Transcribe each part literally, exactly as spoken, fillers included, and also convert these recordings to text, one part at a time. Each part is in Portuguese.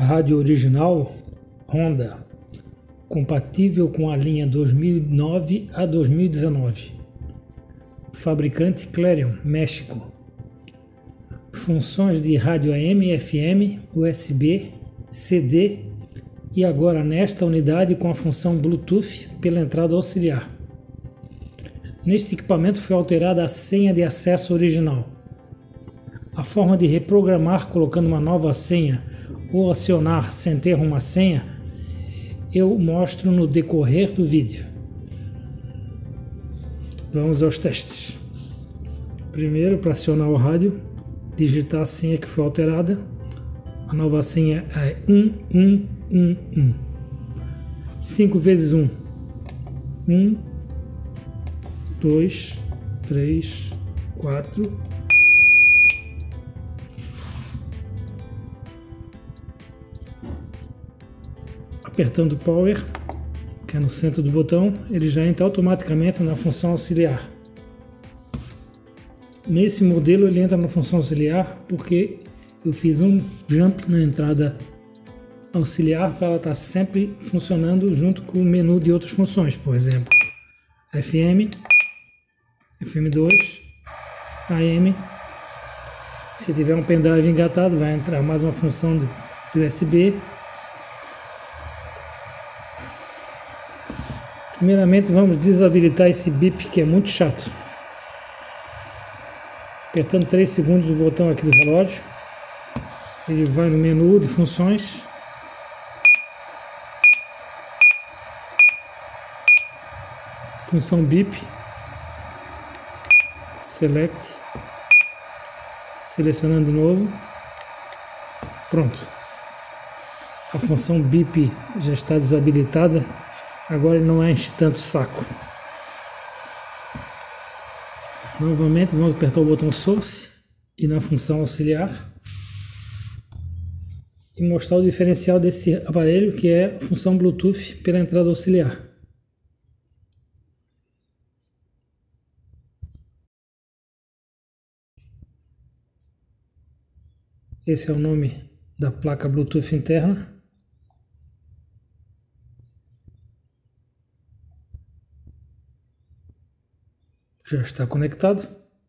rádio original Honda, compatível com a linha dois mil e nove a dois mil e dezenove. Fabricante Clarion, México. Funções de rádio A M, F M, U S B, C D e agora nesta unidade com a função Bluetooth pela entrada auxiliar. Neste equipamento foi alterada a senha de acesso original. A forma de reprogramar colocando uma nova senha ou acionar sem ter uma senha eu mostro no decorrer do vídeo. Vamos aos testes. Primeiro, para acionar o rádio, digitar a senha que foi alterada. A nova senha é um um um um. cinco vezes um. um, dois, três, quatro. Apertando o Power, que é no centro do botão, ele já entra automaticamente na função auxiliar. Nesse modelo ele entra na função auxiliar porque eu fiz um jump na entrada auxiliar para ela estar sempre funcionando junto com o menu de outras funções, por exemplo, F M, F M dois, A M. Se tiver um pendrive engatado, vai entrar mais uma função do U S B. Primeiramente vamos desabilitar esse bip que é muito chato. Apertando três segundos o botão aqui do relógio, ele vai no menu de funções. Função bip. Select. Selecionando de novo. Pronto. A função bip já está desabilitada. Agora ele não enche tanto o saco. Novamente vamos apertar o botão Source e na função auxiliar e mostrar o diferencial desse aparelho, que é a função Bluetooth pela entrada auxiliar. Esse é o nome da placa Bluetooth interna. Já está conectado.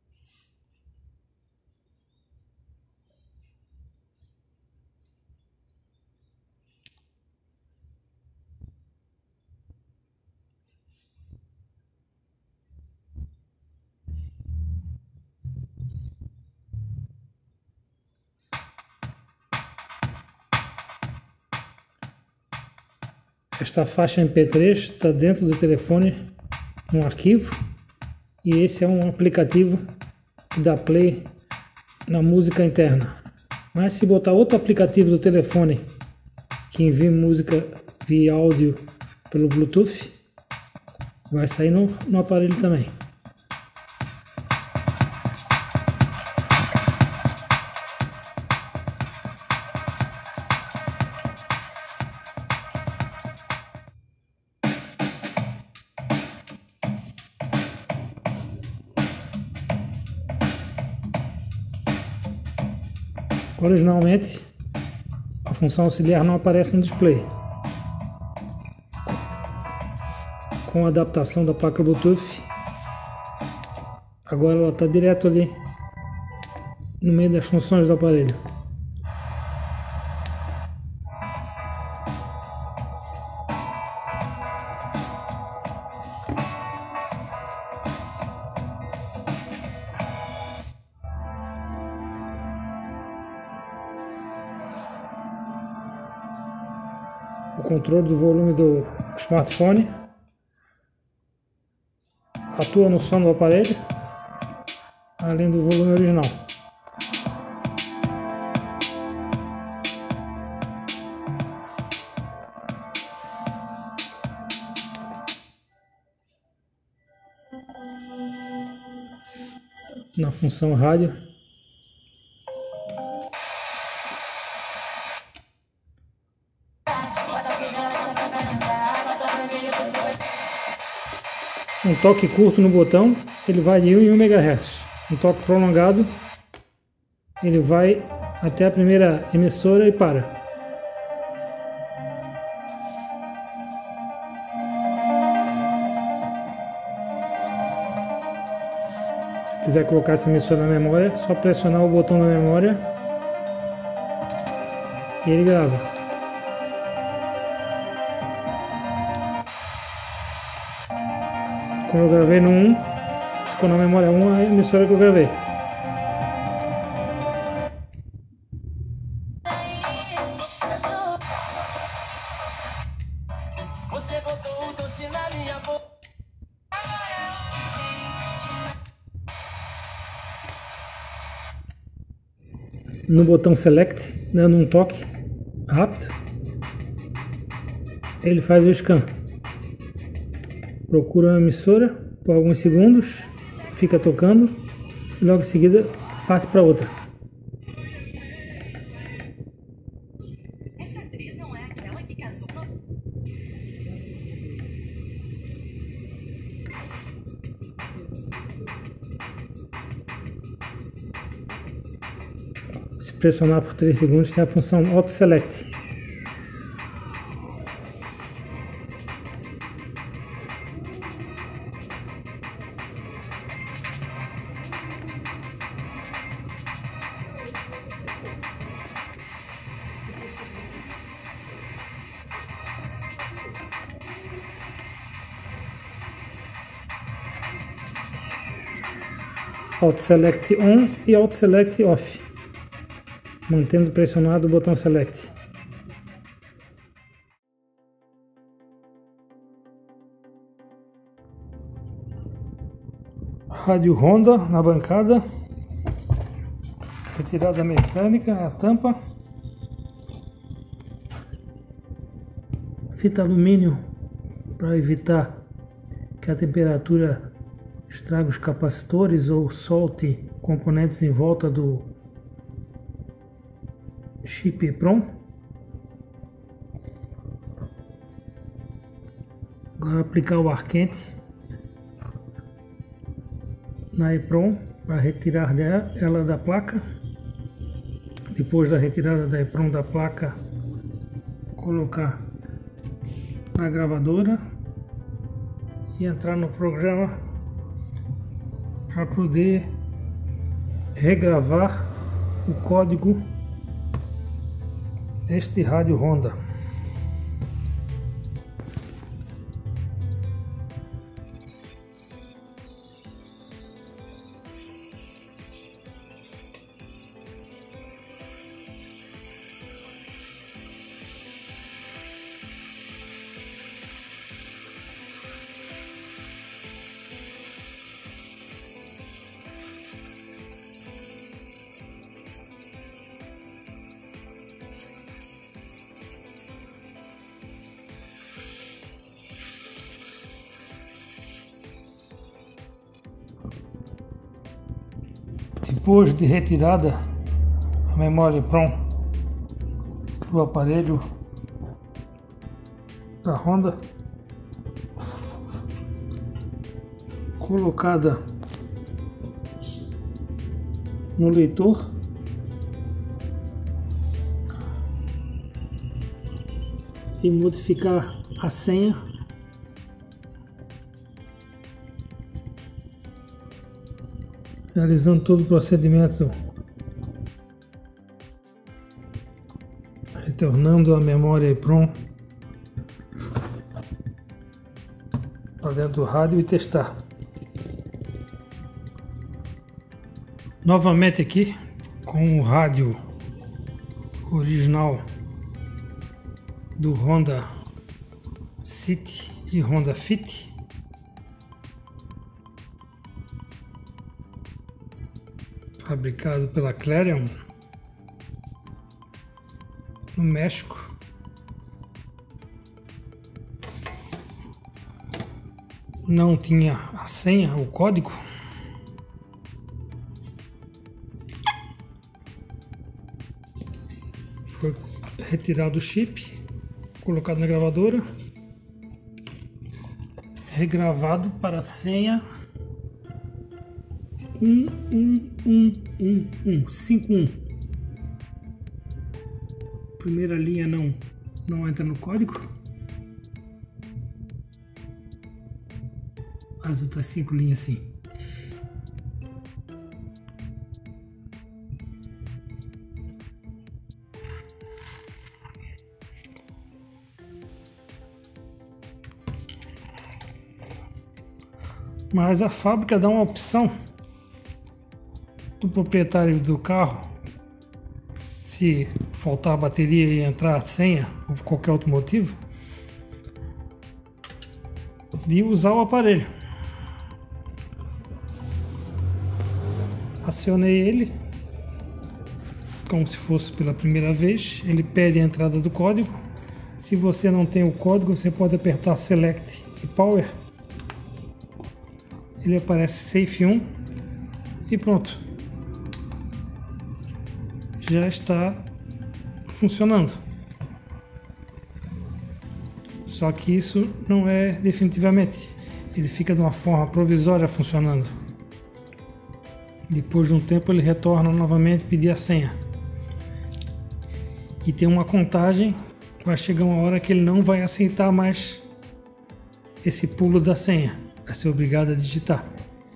Esta faixa M P três está dentro do telefone, um arquivo. E esse é um aplicativo que dá play na música interna. Mas se botar outro aplicativo do telefone que envia música via áudio pelo Bluetooth, vai sair no, no aparelho também. Originalmente, a função auxiliar não aparece no display. Com a adaptação da placa Bluetooth, agora ela está direto ali no meio das funções do aparelho. O controle do volume do smartphone atua no som do aparelho, além do volume original. Na função rádio, um toque curto no botão, ele vai de um em um megahertz. Um toque prolongado, ele vai até a primeira emissora e para. Se quiser colocar essa emissora na memória, é só pressionar o botão da memória e ele grava. Como eu gravei no um, ficou na memória um a emissora que eu gravei. Você botou o doce na minha boca. No botão Select, dando um toque rápido, ele faz o scan. Procura uma emissora por alguns segundos, fica tocando e logo em seguida parte para outra. Essa atriz não é aquela que casou. Se pressionar por três segundos, tem a função Auto Select. Auto Select On e Auto Select Off, mantendo pressionado o botão Select. Rádio Honda na bancada, retirada mecânica, a tampa, fita alumínio para evitar que a temperatura estrague os capacitores ou solte componentes em volta do chip EEPROM. Agora aplicar o ar quente na EEPROM para retirar ela da placa. Depois da retirada da EEPROM da placa, colocar na gravadora e entrar no programa para poder regravar o código deste rádio Honda. Depois de retirada a memória EEPROM do aparelho da Honda, colocada no leitor, e modificar a senha, realizando todo o procedimento, retornando a memória EEPROM para dentro do rádio e testar. Novamente aqui com o rádio original do Honda City e Honda Fit. Fabricado pela Clarion no México. Não tinha a senha, o código. Foi retirado o chip, colocado na gravadora, regravado para a senha um um um um um cinco um. Primeira linha não não entra no código. As outras cinco linhas sim. Mas a fábrica dá uma opção do proprietário do carro, se faltar a bateria e entrar a senha ou por qualquer outro motivo, de usar o aparelho. Acionei ele como se fosse pela primeira vez. Ele pede a entrada do código. Se você não tem o código, você pode apertar Select e Power. Ele aparece Safe um e pronto. Já está funcionando. Só que isso não é definitivamente. Ele fica de uma forma provisória funcionando. Depois de um tempo ele retorna novamente pedir a senha. E tem uma contagem. Vai chegar uma hora que ele não vai aceitar mais esse pulo da senha. Vai ser obrigado a digitar.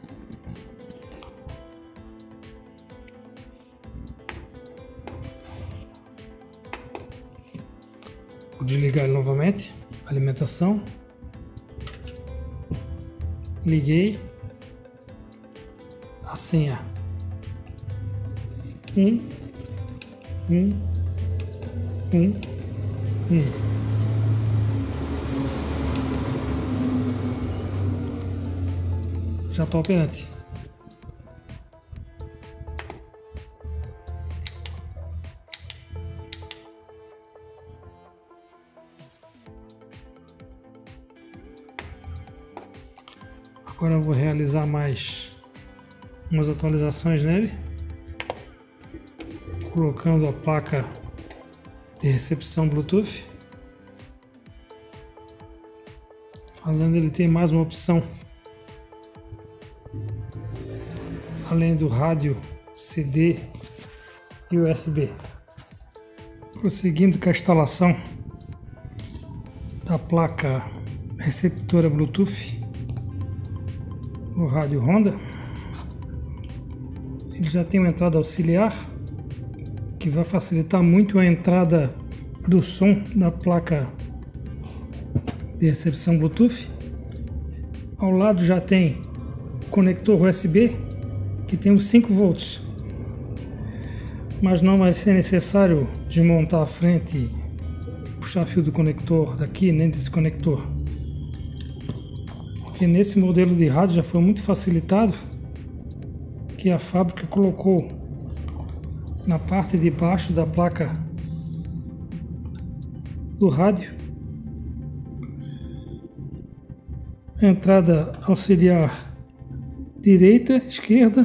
Vou desligar ele novamente. Alimentação. Liguei. A senha. Um, um, um, um. Já está operante. Agora eu vou realizar mais umas atualizações nele, colocando a placa de recepção Bluetooth, fazendo ele ter mais uma opção, além do rádio C D e U S B. Prosseguindo com a instalação da placa receptora Bluetooth no rádio Honda. Ele já tem uma entrada auxiliar que vai facilitar muito a entrada do som da placa de recepção Bluetooth. Ao lado já tem conector U S B que tem os cinco volts, mas não vai ser necessário desmontar a frente e puxar fio do conector daqui nem desse conector, porque nesse modelo de rádio já foi muito facilitado, que a fábrica colocou na parte de baixo da placa do rádio entrada auxiliar direita, esquerda,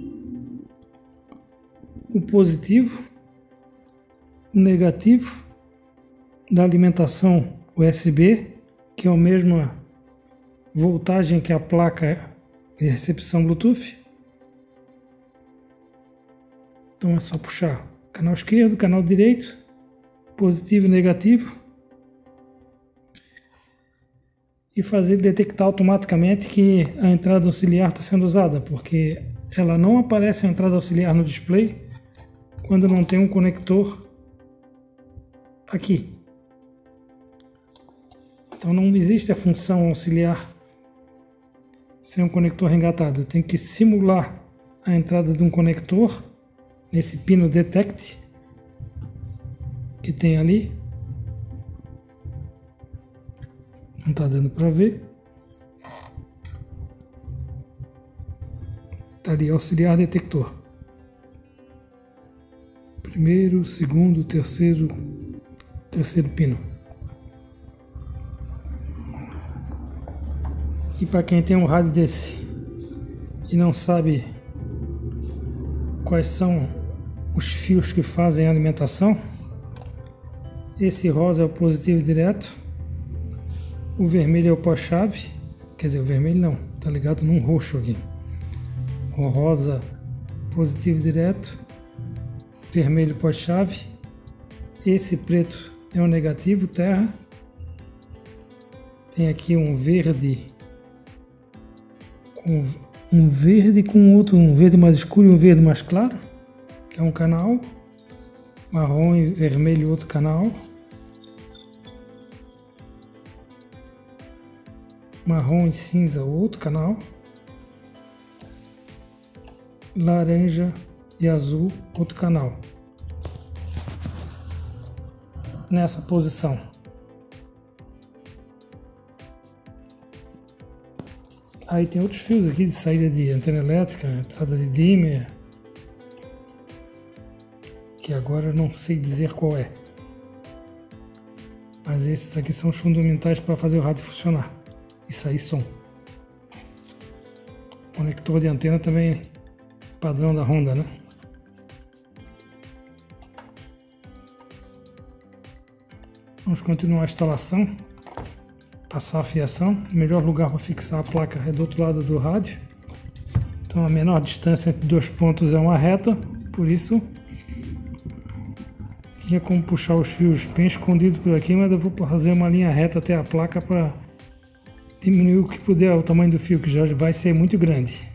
o positivo, o negativo da alimentação U S B, que é a mesma voltagem que a placa de recepção Bluetooth. Então é só puxar canal esquerdo, canal direito, positivo e negativo, e fazer detectar automaticamente que a entrada auxiliar está sendo usada, porque ela não aparece a entrada auxiliar no display quando não tem um conector aqui. Então não existe a função auxiliar sem um conector engatado. Eu tenho que simular a entrada de um conector nesse pino Detect que tem ali. Não está dando para ver. Está ali auxiliar detector. Primeiro, segundo, terceiro, terceiro pino. E para quem tem um rádio desse e não sabe quais são os fios que fazem a alimentação, esse rosa é o positivo direto, o vermelho é o pós-chave, quer dizer, o vermelho não, tá ligado num roxo aqui. O rosa positivo direto, vermelho pós-chave, esse preto é o negativo, terra. Tem aqui um verde, com um verde com outro, um verde mais escuro e um verde mais claro, que é um canal, marrom e vermelho outro canal, marrom e cinza outro canal, laranja e azul, outro canal. Nessa posição. Aí tem outros fios aqui de saída de antena elétrica, entrada de dimmer, que agora eu não sei dizer qual é. Mas esses aqui são os fundamentais para fazer o rádio funcionar e sair som. Conector de antena também padrão da Honda, né? Vamos continuar a instalação, passar a fiação. O melhor lugar para fixar a placa é do outro lado do rádio. Então a menor distância entre dois pontos é uma reta, por isso tinha como puxar os fios bem escondidos por aqui, mas eu vou fazer uma linha reta até a placa para diminuir o que puder o tamanho do fio, que já vai ser muito grande.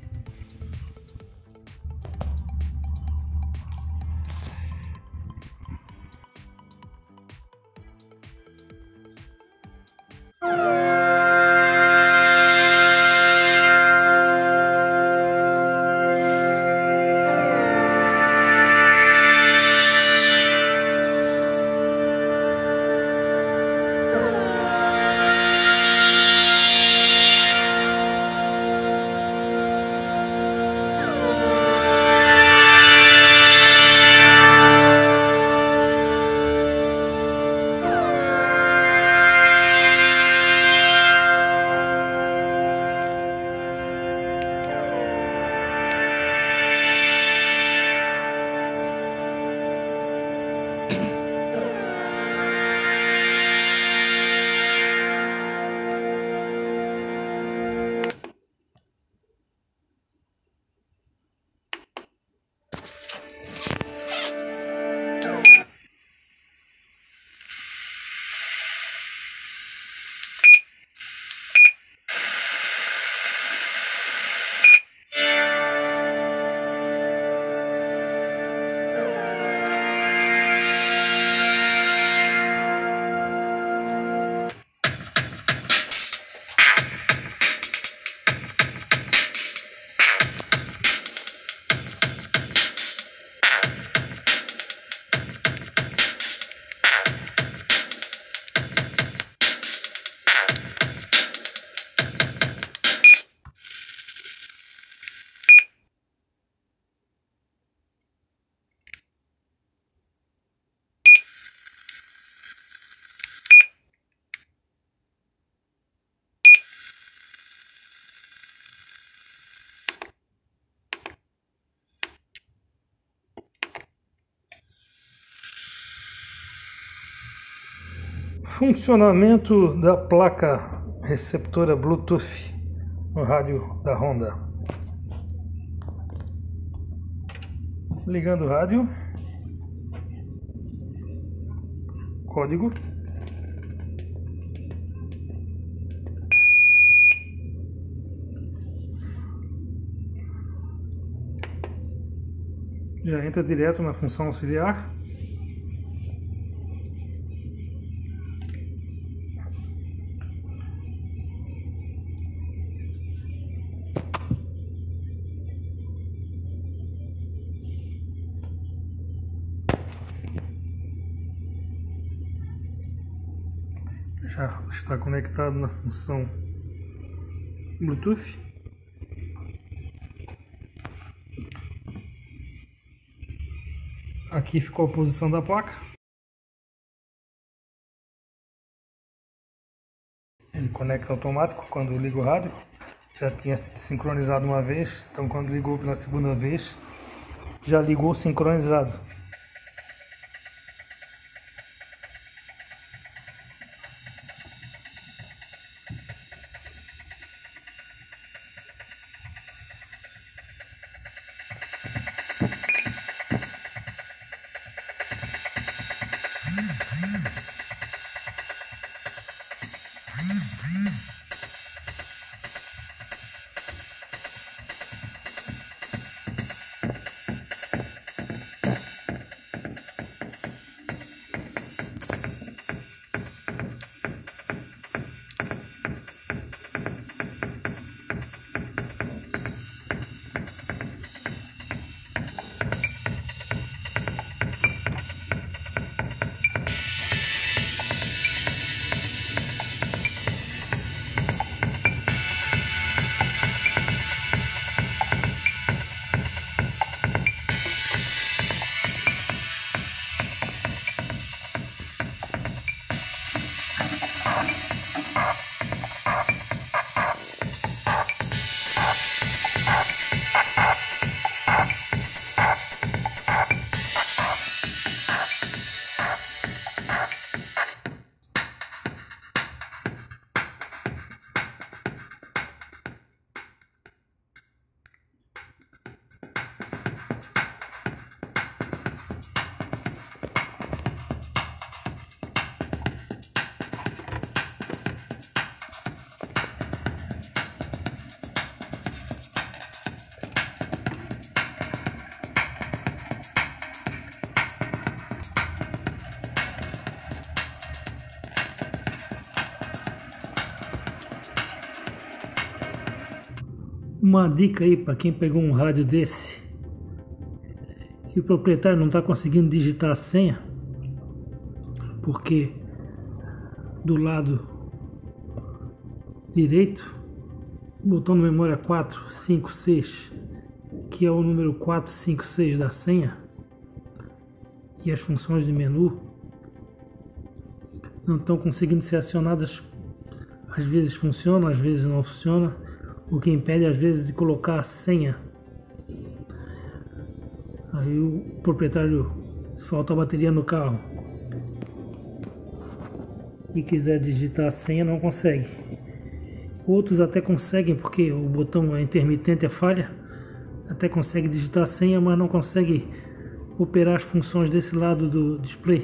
Funcionamento da placa receptora Bluetooth no rádio da Honda. Ligando o rádio. Código. Já entra direto na função auxiliar. Já está conectado na função Bluetooth. Aqui ficou a posição da placa. Ele conecta automático quando liga o rádio. Já tinha sido sincronizado uma vez, então quando ligou pela segunda vez, já ligou sincronizado. Uma dica aí para quem pegou um rádio desse que o proprietário não está conseguindo digitar a senha, porque do lado direito, o botão de memória quatro, cinco, seis, que é o número quatro, cinco, seis da senha, e as funções de menu não estão conseguindo ser acionadas. Às vezes funciona, às vezes não funciona, o que impede às vezes de colocar a senha. Aí o proprietário, se falta bateria no carro e quiser digitar a senha, não consegue. Outros até conseguem, porque o botão é intermitente, é falha, até consegue digitar a senha, mas não consegue operar as funções desse lado do display.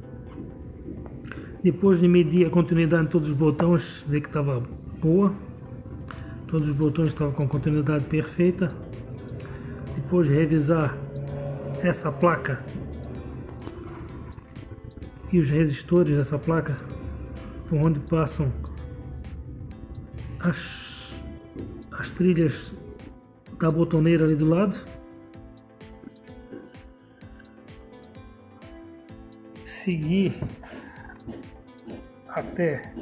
Depois de medir a continuidade de todos os botões, ver que estava boa, todos os botões estavam com a continuidade perfeita. Depois de revisar essa placa e os resistores dessa placa, por onde passam as, as trilhas da botoneira ali do lado, seguir até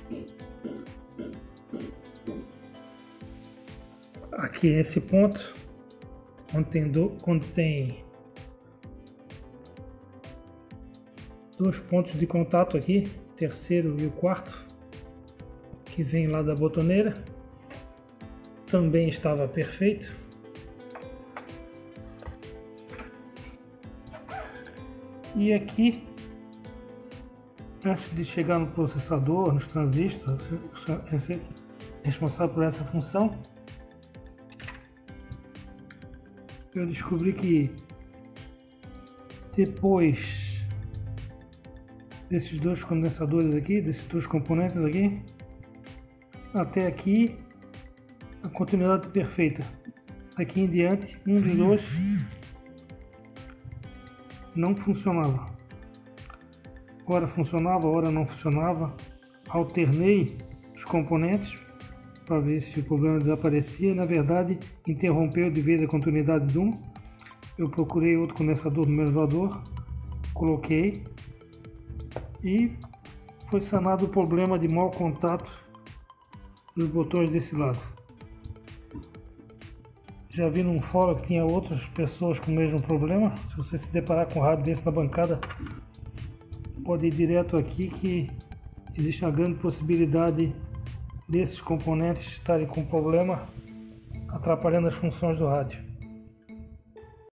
aqui esse ponto onde tem, do, onde tem dois pontos de contato aqui, terceiro e o quarto, que vem lá da botoneira, também estava perfeito. E aqui, antes de chegar no processador, nos transistores, responsável por essa função, eu descobri que depois desses dois condensadores aqui, desses dois componentes aqui, até aqui a continuidade perfeita. Daqui em diante, um dos dois não funcionava. Ora funcionava, ora não funcionava. Alternei os componentes para ver se o problema desaparecia. Na verdade, interrompeu de vez a continuidade de um. Eu procurei outro condensador no mesvador, coloquei e foi sanado o problema de mau contato dos botões desse lado. Já vi num fórum que tinha outras pessoas com o mesmo problema. Se você se deparar com um rádio desse na bancada, pode ir direto aqui, que existe uma grande possibilidade desses componentes estarem com problema, atrapalhando as funções do rádio.